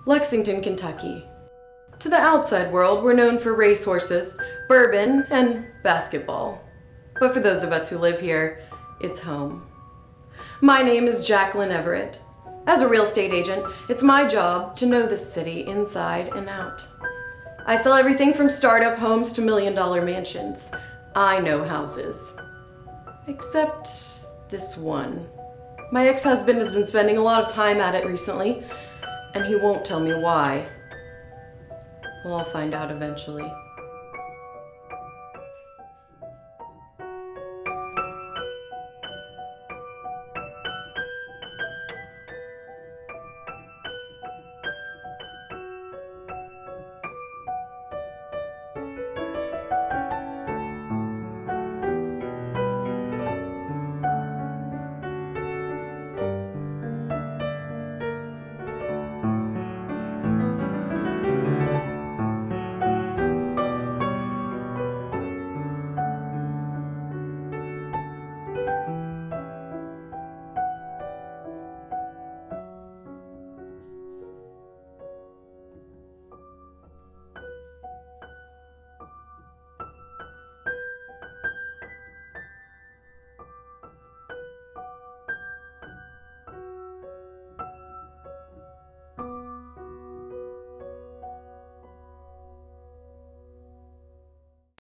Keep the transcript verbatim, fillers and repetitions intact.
Lexington, Kentucky. To the outside world, we're known for racehorses, bourbon, and basketball. But for those of us who live here, it's home. My name is Jaclyn Everett. As a real estate agent, it's my job to know this city inside and out. I sell everything from startup homes to million-dollar mansions. I know houses. Except this one. My ex-husband has been spending a lot of time at it recently, and he won't tell me why. Well, I'll find out eventually.